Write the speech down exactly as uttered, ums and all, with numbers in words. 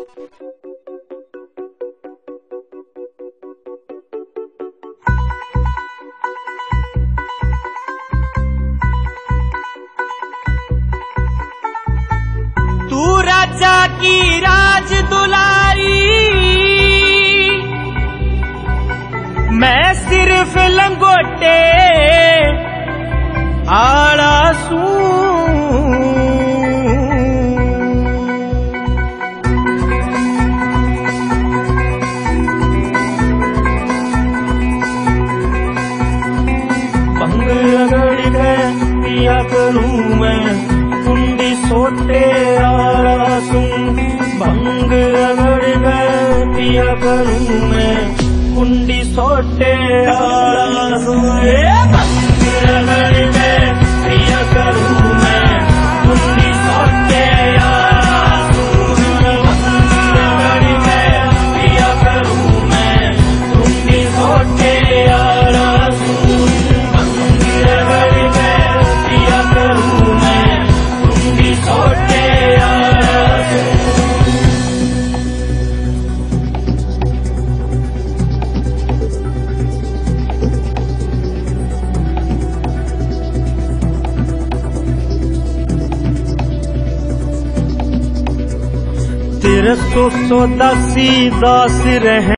तू राजा की राज दुलारी, मैं सिर्फ लंगोटे आला सूं। भंग रगड़ के पिया करूं मैं, कुंडी सोटे आला सूं। भंग रगड़ के पिया करूं मैं, कुंडी सोटे आला सूं। भंग रगड़ के पिया करूं मैं, कुंडी सोटे आला सूं। भंग रगड़ के पिया करूं मैं, कुंडी सोटे आला सूं। भंग रगड़ के पिया करूं मैं, कुंडी सोटे आला सूं। तेरे सौ सौ दासी दास रहे।